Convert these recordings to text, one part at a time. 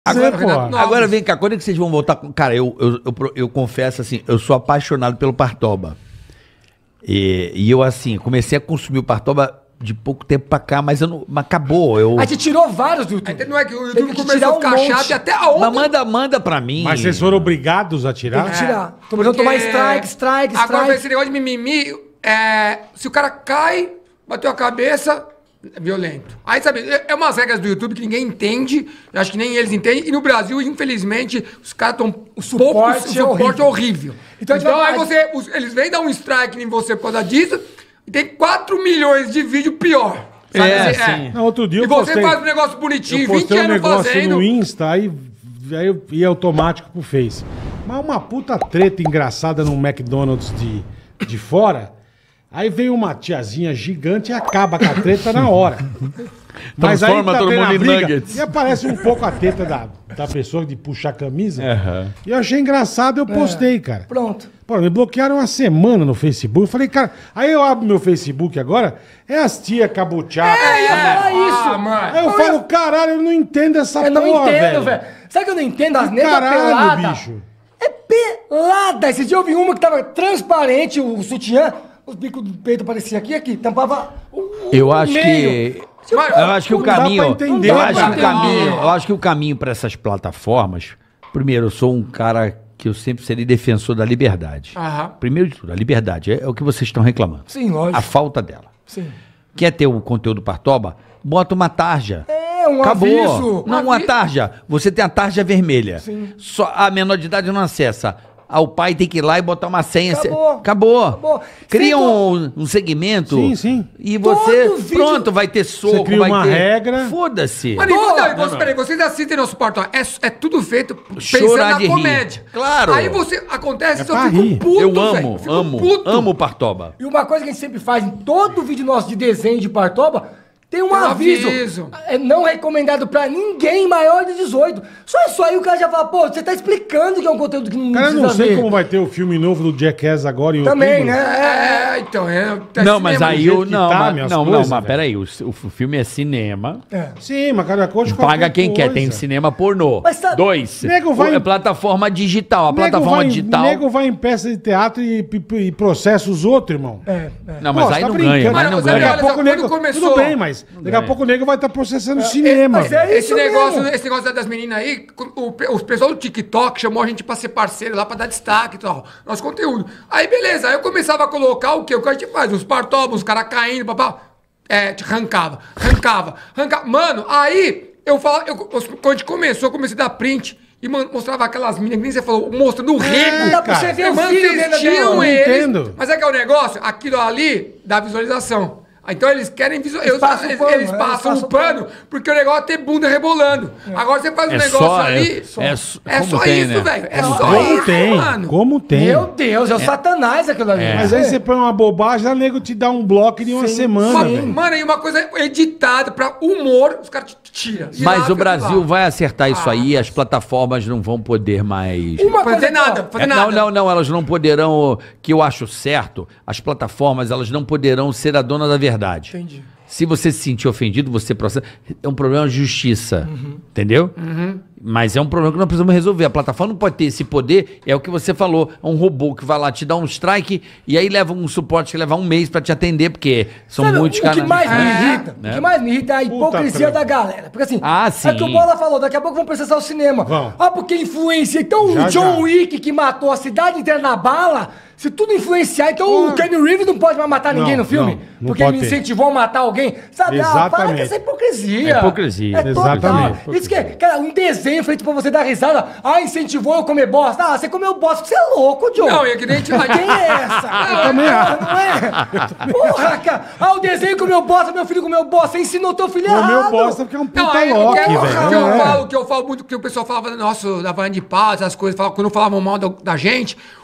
Agora vem cá, quando é que vocês vão voltar com... Cara, eu confesso assim, eu sou apaixonado pelo Partoba. E eu, assim, comecei a consumir o Partoba de pouco tempo pra cá, mas acabou. A gente tirou vários do YouTube. Não é que o YouTube começou a ficar chato e até aonde... Mas manda pra mim. Mas vocês foram obrigados a tirar? Tem que tirar. Tô precisando tomar strike. Agora, esse negócio de mimimi, se o cara cai, bateu a cabeça, é violento. Aí, sabe, é umas regras do YouTube que ninguém entende, eu acho que nem eles entendem, e no Brasil, infelizmente, os caras estão... O suporte é horrível. Então aí eles vêm dar um strike em você por causa disso, e tem 4 milhões de vídeo pior. Sabe? Sim. Não, outro dia e você faz um negócio bonitinho, 20 anos fazendo... no Insta, aí eu ia automático pro Face. Mas uma puta treta engraçada no McDonald's de fora, aí vem uma tiazinha gigante e acaba com a treta na hora. Mas aí tá todo mundo em nuggets. E aparece um pouco a teta da pessoa de puxar a camisa. E eu achei engraçado, eu postei, cara. Pronto. Pô, me bloquearam uma semana no Facebook. Eu falei, cara, aí eu abro meu Facebook agora, é as tia cabuchada. Mano. Aí eu falo, caralho, eu não entendo essa porra, velho. Eu não entendo, velho. Sabe que eu não entendo? As negras peladas. Bicho. É pelada. Esse dia eu vi uma que tava transparente, o sutiã, os bicos do peito apareciam aqui, tampava Eu acho que o caminho, eu acho que o caminho para essas plataformas, primeiro, eu sou um cara que eu sempre serei defensor da liberdade. Primeiro de tudo, a liberdade é o que vocês estão reclamando. Sim, lógico. A falta dela. Sim. Quer ter o conteúdo Partoba? Bota uma tarja. Acabou. Aviso. Não, uma tarja. Você tem a tarja vermelha. Sim. Só a menor de idade não acessa. O pai tem que ir lá e botar uma senha. Acabou. Cria um segmento. Sim. E você, pronto, vai ter soco, você cria uma regra. Foda-se. Mas peraí, vocês assistem nosso Partoba. É tudo feito pensando na comédia. Claro. Aí acontece, eu fico puto, eu amo o Partoba. E uma coisa que a gente sempre faz em todo vídeo nosso de desenho de Partoba, tem um aviso. É não recomendado pra ninguém maior de 18. Só isso aí o cara já fala, pô, você tá explicando que é um conteúdo que não precisa ver. Cara, eu não sei como vai ter o filme novo do Jackass agora em também, outubro. né? Então, não, mas aí mas peraí, o filme é cinema. Sim, mas cada coisa paga quem quer, tem cinema pornô. Mas 2. É plataforma digital. A plataforma digital. O nego vai em peça de teatro e processa os outros, irmão. Não, mas aí não ganha. Mas não ganha. Daqui a pouco o nego. Tudo bem, mas daqui a pouco o nego vai estar processando cinema. Esse negócio das meninas aí, o pessoal do TikTok chamou a gente pra ser parceiro lá, pra dar destaque e tal, nosso conteúdo. Aí beleza, aí eu começava a colocar o que a gente faz, os Partoba, os caras caindo, papá. Arrancava. Mano, aí quando a gente começou, eu comecei a dar print e mostrava aquelas meninas que nem você falou, mostrando o rego. Dá pra você ver o filho dentro eles. Mas é que é o negócio, aquilo ali dá visualização. Então eles querem visualizar. Eles passam o pano, porque o negócio é ter bunda rebolando. Agora você faz um negócio ali. É só isso, velho. É só isso, mano. Como tem? Meu Deus, é o Satanás aquilo ali. Mas aí você põe uma bobagem, o nego te dá um bloco de uma semana. Mano, e uma coisa editada pra humor, os caras tiram. Mas o Brasil vai acertar isso aí, as plataformas não vão poder mais. Fazer nada. Não, elas não poderão, que eu acho certo, as plataformas, elas não poderão ser a dona da verdade. Entendi. Se você se sentir ofendido, você processa. É um problema de justiça. Entendeu? Mas é um problema que nós precisamos resolver. A plataforma não pode ter esse poder, é o que você falou. É um robô que vai lá te dar um strike e aí leva um suporte que leva um mês pra te atender, porque são muitos caras. O que mais me irrita é a hipocrisia da galera. Porque assim, sim. é que o Bola falou, daqui a pouco vão processar o cinema. Porque influencia. Então o John Wick que matou a cidade inteira na bala, se tudo influenciar, então o Keanu Reeves não pode mais matar ninguém no filme? Não porque ele incentivou a matar alguém? Sabe? Para com essa hipocrisia. Exatamente. Isso que é, cara, um desenho feito pra você dar risada. Incentivou eu comer bosta. Você comeu bosta, você é louco, John. Não, é que nem a gente vai. Quem é essa? Eu também acho. Não é? Porra, cara. O desenho comeu bosta, meu filho comeu bosta. Você ensinou teu filho errado. Comeu bosta porque é um puta louco, velho. O que eu falo muito, que o pessoal falava, nossa, da Havaiana de pau, essas coisas, quando falavam mal da gente,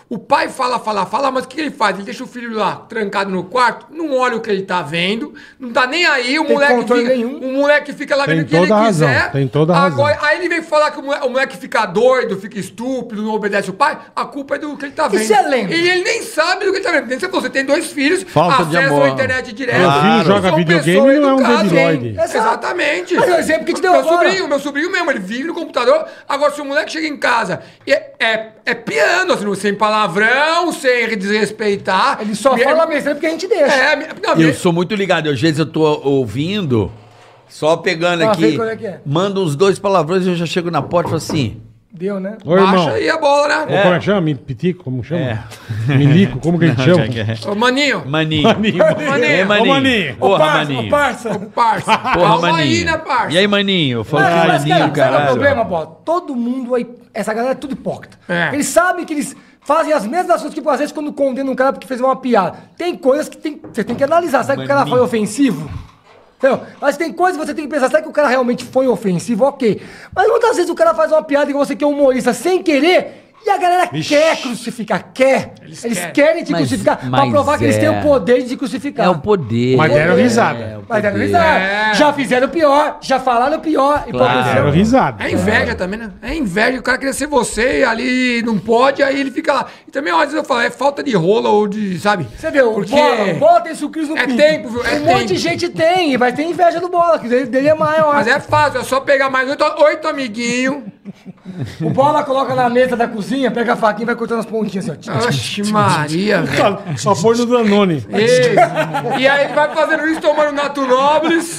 O pai fala, mas o que ele faz? Ele deixa o filho lá, trancado no quarto, não olha o que ele tá vendo, não tá nem aí, o moleque fica lá vendo o que ele quiser. Tem toda a razão. Aí ele vem falar que o moleque fica doido, fica estúpido, não obedece o pai, a culpa é do que ele tá vendo. Isso é lenda. E ele nem sabe do que ele tá vendo. Você tem 2 filhos, falta de amor. A internet direto. Meu filho joga videogame e não é um debilóide. Exatamente. Mas o exemplo que te deu meu sobrinho mesmo, ele vive no computador. Agora, se o moleque chega em casa e é piano, assim, sem palavrão, sem desrespeitar. Ele só fala besteira porque a gente deixa. Eu sou muito ligado. Às vezes eu tô ouvindo, só pegando aqui, manda uns 2 palavrões e eu já chego na porta e falo assim... Deu, né? Ô, irmão. Baixa aí a bola, né? Como é que chama? Pitico, como chama? Milico, como que a gente chama? Ô, Maninho. Maninho. Ô, Maninho. Porra, Maninho. Parça. Porra, Maninho. Aí, né, parça? E aí, Maninho? Falou que Mas, Maninho, cara, sabe o caralho. problema, Bola? Todo mundo aí, essa galera é tudo hipócrita. É. Eles sabem que eles fazem as mesmas coisas que, às vezes, quando condenam um cara porque fez uma piada. Tem coisas que você tem que analisar. Sabe que o cara foi ofensivo? Entendeu? Mas tem coisas que você tem que pensar, será que o cara realmente foi ofensivo? Ok. Mas muitas vezes o cara faz uma piada e você que é humorista sem querer, e a galera quer crucificar, Eles querem te crucificar pra provar que eles têm o poder de te crucificar. É o poder. Mas deram risada. Mas deram risada. Já fizeram pior, já falaram pior. Deram risada. É inveja também, né? É inveja. O cara queria ser você e ali não pode, aí ele fica lá. E também, às vezes eu falo, é falta de rola ou de, sabe? Você vê, o Bola tem sucrilhos no pinto. Tempo, viu? Um monte de gente tem, vai ter inveja do Bola, que dele é maior. Mas é fácil, é só pegar mais 8 amiguinhos. O Bola coloca na mesa da cozinha, pega a faquinha e vai cortando as pontinhas assim, ó. Oxe, Maria, velho. Só põe no Danone. E aí ele vai fazendo isso, tomando Nato Nobles.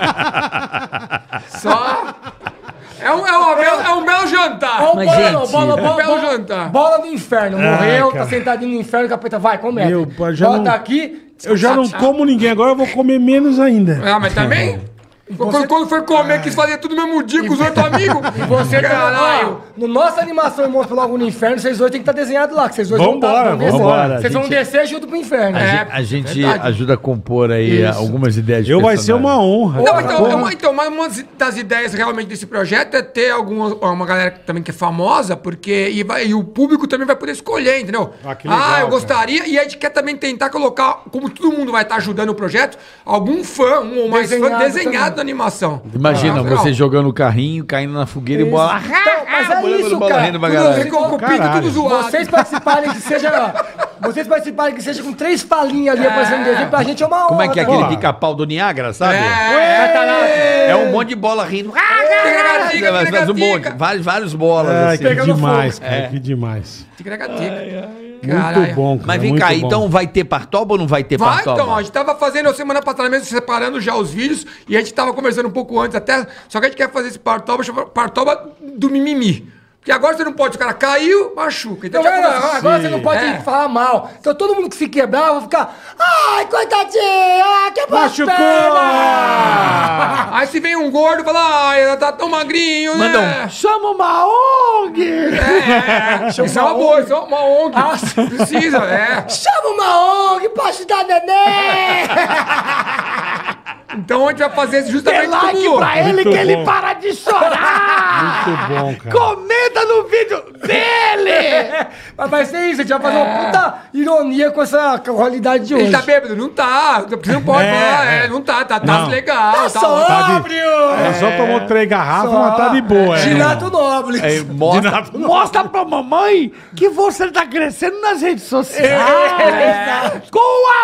Só... É um belo jantar. Mas, gente, um belo jantar. Bola no inferno, morreu, cara. tá sentadinho no inferno, capeta, vai, come. Já Bota não- aqui. Eu já não como ninguém, agora eu vou comer menos ainda. Ah, mas também... Quando foi comer, quis fazer tudo no mesmo dia com os outros amigos. E você, caralho. no nossa animação e Monstro Logo no Inferno, vocês dois tem que estar desenhado lá, que vocês dois Vambora, descer. vambora. Vocês vão descer junto pro inferno. A gente verdade. ajuda a compor aí algumas ideias de Vai ser personagem. uma honra. Então, mas uma das ideias realmente desse projeto é ter uma galera também que é famosa, porque e o público também vai poder escolher, entendeu? Que legal, eu gostaria, e a gente quer também tentar colocar, como todo mundo vai estar ajudando o projeto, algum fã, um ou mais fã desenhado na animação. Imagina, legal. você jogando o carrinho, caindo na fogueira e bola. Então, mas é isso, bola cara. rindo pra Tudo galera. assim, Com o pinto tudo zoado. Vocês participarem que seja com 3 falinhas ali aparecendo desenho, pra gente é uma honra. Como é que é tá? aquele pica-pau do Niágara, sabe? É, É um monte de bola rindo. Tica, Faz um monte, tica. várias bolas. Ai, assim. que Pegando demais, fogo. cara, que demais. Tica-tica. Muito bom, cara. Mas vem muito cá, bom. então vai ter Partoba ou não vai ter Vai, Partoba? então, a gente tava fazendo a semana passada mesmo, separando já os vídeos, e a gente tava conversando um pouco antes até, só que a gente quer fazer esse Partoba, chama Partoba do mimimi. Porque agora você não pode, o cara caiu, machuca. Então, Então, já começa- agora você não pode falar mal. Então todo mundo que se quebrar vai ficar. Ai, coitadinho! Ah, quebrou as Machucou! pernas! Aí se vem um gordo e fala, ai, ela tá tão magrinho, Manda né? chama uma ONG! Isso é uma boa, isso é uma ONG. Ah, Precisa, Chama uma ONG pra ajudar neném! Então a gente vai fazer isso justamente Like como... pra ele Muito que ele bom. para de chorar! Muito bom, cara. Comenta no vídeo dele! Mas vai ser isso, a gente vai fazer uma puta ironia com essa qualidade de hoje. Ele tá bêbado? Não tá. Você não pode falar. Não tá. Tá Não. legal. Tá sóbrio! Só tomou 3 garrafas, mas tá de boa. Girato Nobre. Mostra pra mamãe que você tá crescendo nas redes sociais com a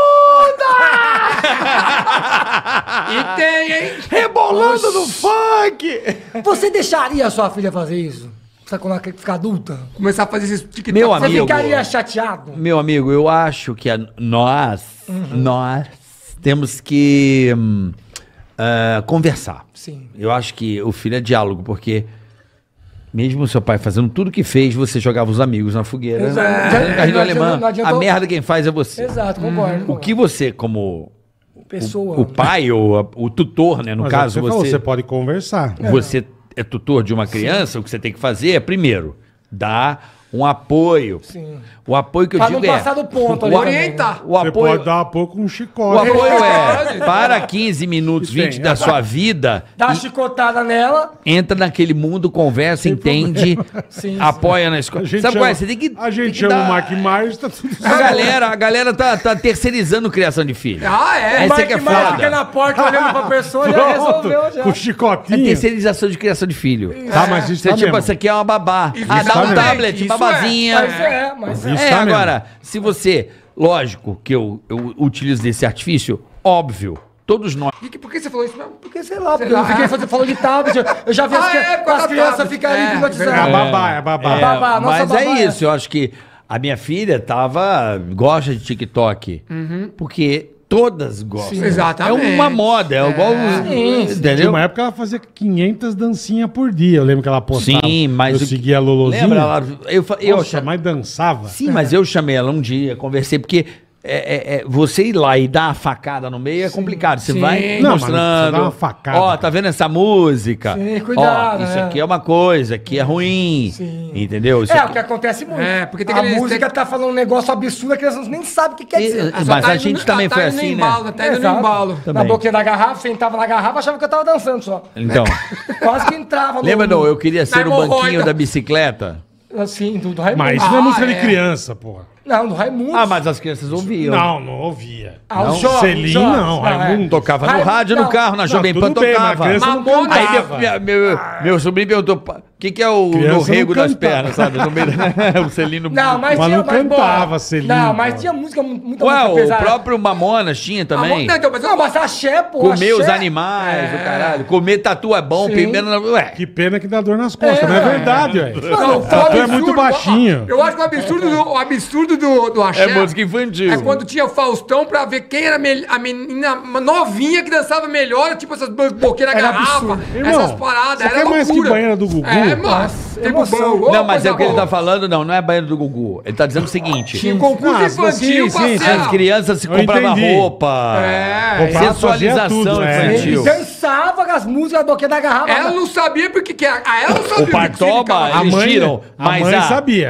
bunda! E tem, hein? Rebolando no funk! Você deixaria a sua filha fazer isso? Sabe quando ela quer ficar adulta? Começar a fazer esses TikTok. Meu Você amigo. ficaria chateado? Meu amigo, eu acho que nós temos que conversar. Sim. Eu acho que o filho é diálogo, porque mesmo o seu pai fazendo tudo que fez, você jogava os amigos na fogueira. Exato. Carrinho Não alemã, adianta- não adianta- a merda quem faz é você. Exato, concordo. O que você, como Pessoa. o pai ou o tutor, né? No Mas caso, você falou, você pode conversar. você é tutor de uma criança, o que você tem que fazer é, primeiro, dar um apoio. Sim. O apoio que eu Pra digo não passar do ponto ali. Orientar. O Você apoio, pode dar apoio com um o chicote. apoio é para 15 minutos, 20 da sua vida, Dá uma chicotada nela. entra naquele mundo, conversa, entende, Sim, apoia na escola. Sabe qual é? Você tem que... A gente tem que chama dar- o Mark Myers, tá tudo A galera tá terceirizando criação de filho. Ah, é. Essa Mark que é Myers foda. fica na porta olhando pra pessoa e já resolveu já. Com É chicotinho. terceirização de criação de filho. Tá, mas isso Você, tá tipo, mesmo. essa aqui é uma babá. Isso Ah, dá tá um mesmo. tablet, Isso babazinha. Mas é. Isso É, tá mesmo. agora, se você... Lógico que eu utilizo desse artifício, óbvio. Todos nós. Por que você falou isso mesmo? Porque, sei lá, porque lá. eu fiquei falando de tablet. Eu já vi Ah, é, por causa as da crianças tablet. ficarem É, hipnotizadas. É a babá, é a babá. É. babá, nossa mas babá é é isso, eu acho que a minha filha gosta de TikTok. Porque todas gostam. Sim. Exatamente. É uma moda, é igual... Sim. Tinha Entendeu? uma época que ela fazia 500 dancinhas por dia. Eu lembro que ela postava. Sim, mas... Eu seguia a Lolozinha. Lembra? Eu Nossa, mas dançava. Sim, mas eu chamei ela um dia, conversei, porque você ir lá e dar uma facada no meio é complicado. Você Sim. vai Não, mas não mostrando. precisa dar uma facada, Ó, cara. tá vendo essa música? Sim, cuidado, Ó, isso né? aqui é uma coisa, aqui é ruim. Sim. Entendeu? Isso É, aqui- o que acontece muito. É, porque tem a aqueles- música tá falando um negócio absurdo, a criança nem sabe o que quer dizer. Mas Só tá a indo gente no- também tá foi indo no assim, embalo, né? Tá indo no Exato. embalo. Na Também. boquinha da garrafa, sentava na garrafa, achava que eu tava dançando só. Então, Quase que entrava lembra não? Eu queria ser o hemorroida. banquinho da bicicleta. Assim, do Raimundo. Mas isso não é música de é. criança, porra. Não, do Raimundo. Ah, mas as crianças ouviam. Não ouvia. Ah, não, os jovens, Selim, jovens. não. Não, é. Raimundo. Tocava no Raimundo, rádio, no não. carro, na Jovem Pan tudo bem, mas a tocava. criança não Mamona. Aí cantava. meu sobrinho perguntou, o que é o Criança no rego não das cantava. pernas, sabe? No meio o Celino... Não, mas Mas tinha não cantava, boa. Selinho, Não, mas pô. tinha música, muita Ué, música o pesada. próprio Mamonas tinha também. Não, então, mas eu Não, mas axé, pô. Comer os axé. animais, o caralho. Comer tatu é bom, Sim. pimenta... Ué, Que pena que dá dor nas costas, É. não é verdade, velho. Não, Tu é absurdo, muito baixinho. Eu acho que o absurdo do axé é música infantil. é quando tinha Faustão pra ver quem era a menina novinha que dançava melhor, tipo essas boqueiras na Era garrafa, absurdo. Irmão, essas paradas. você Era quer mais que loucura. banheira do Gugu? É, mano. Nossa, Tem emoção. bobão. Não, mas é o que ele coisa tá falando, não é banheiro do Gugu. Ele tá dizendo o seguinte... Tinha um concurso Ah, infantil, sim, sim, parceiro. As crianças se Eu compravam entendi. roupa, É. sensualização Fazia tudo, é. E infantil. dançava com as músicas da boquinha da garrafa. Ela não sabia porque que ela não sabia O Partoba, A eles mãe- tiram, a mas mãe a sabia.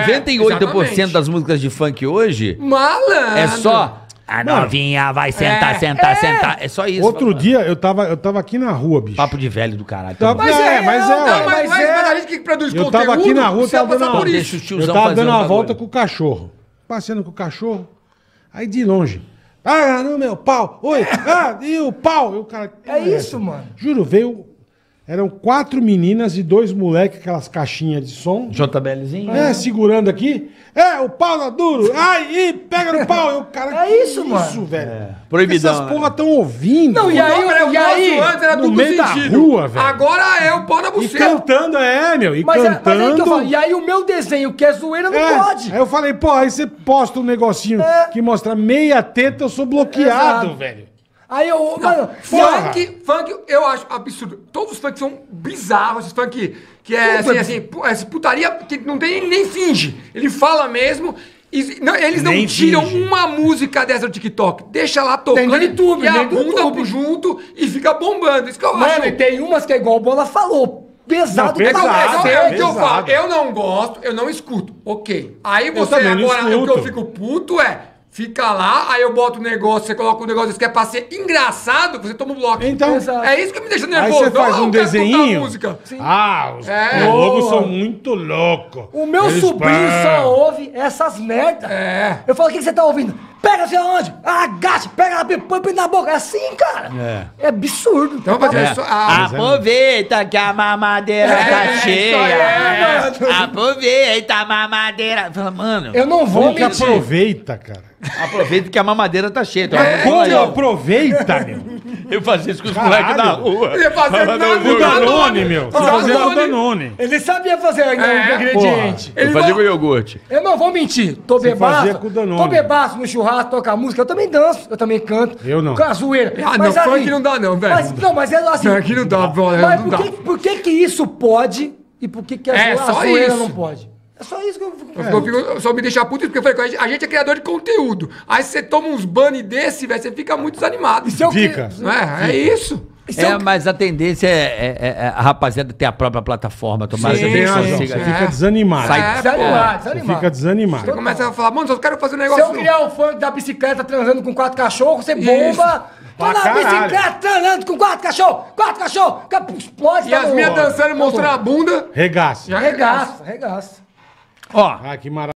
98% exatamente. das músicas de funk hoje Malandro. é só a novinha vai sentar, sentar. É só isso. Outro dia, eu tava aqui na rua, bicho. Papo de velho do caralho. Tava- Mas é, é, mas não, é, Não, ué. mas Mas é- a gente que produz Eu conteúdo, tava aqui na rua, precisa tava dando passar uma, por isso. Deixa os tiozão eu tava fazer dando um uma bagulho. volta com o cachorro. Passeando com o cachorro. Aí de longe. Ah, no meu pau. Oi. Ah, e o pau. E o cara, É isso, mano. Juro, veio... Eram 4 meninas e 2 moleques, aquelas caixinhas de som. JBLzinho? Segurando aqui. O pau tá duro. Ai, ih, pega no pau. E o cara, É que isso, mano. velho. Proibidão, Essas né? porra tão ouvindo. Não, e aí, O nosso antes era no duplo meio da sentido. rua, velho. Agora é o pau na E buceta. cantando, meu. E Mas, cantando. mas aí que eu falo, e aí o meu desenho, que é zoeira, não pode. Aí eu falei, pô, aí você posta um negocinho que mostra meia teta, eu sou bloqueado, Exato. velho. Aí eu, mano, Porra. Funk, eu acho absurdo. Todos os funks são bizarros. Esses funk que é essa putaria que não tem nem finge. Ele fala mesmo. Eles não Nem tiram finge. uma música dessa do TikTok. Deixa lá tocando Tem no YouTube, e a tem no bunda YouTube. junto e fica bombando. Isso que eu mano, acho. e tem umas que é igual o Bola falou. Pesado, Não, pra pesado, cacete. É o que eu pesado. falo. Eu não gosto, eu não escuto. Ok. Aí você também não agora, o que eu escuto. fico puto fica lá, aí eu boto o negócio, você coloca um negócio que é pra ser engraçado, você toma um bloco. Então, Exato. É isso que me deixa aí nervoso. você faz Não, um eu quero escutar desenhinho. música. Os É. logos Porra. são muito loucos. O meu Eles sobrinho pá. só ouve essas merda. É. Eu falo, o que você tá ouvindo? Pega assim aonde? Agacha, pega ela, põe na boca. É assim, cara. É absurdo. Então, mas é só... Aproveita que a mamadeira tá isso cheia. aí, mano. Aproveita a mamadeira. Fala, mano, Eu não vou Como que mentir. aproveita, cara? aproveita que a mamadeira tá cheia. Então, Como aproveita, meu? eu fazia isso com os Caralho. moleques na rua. Ele ia fazer Mas nada, não, O Danone, meu. Você fazia com o Danone. Ele sabia fazer ainda o ingrediente. Eu fazia com iogurte. Eu não vou mentir. Tô Você bebaço. fazia com o Danone. Tô bebaço no churrasco, tocar música. Eu também danço. Eu também canto. Eu não. Com a zoeira. Ah, não, funk não dá não, velho. Mas é assim. Aqui não dá, brother, Mas não dá. por que isso pode e por que a É, só zoeira isso. não pode? É só isso que eu fico... Eu só me deixar puto porque eu falei, a gente é criador de conteúdo. Aí você toma uns banner desse, velho, você fica muito desanimado. Se eu Fica. Não é? É isso. Mas a tendência é a rapaziada ter a própria plataforma. Tomar Sim, Você tem razão, sim, você fica desanimado. Desanimado. Você fica desanimado. Você começa a falar, mano, eu quero fazer um Se negócio. eu criar um funk da bicicleta transando com 4 cachorros, você bomba. Tô Pra na caralho. bicicleta transando com 4 cachorros, explode. E as minhas dançando, mostrando a bunda. Regaça. Já Regaça. Ó, Ah, que maravilha.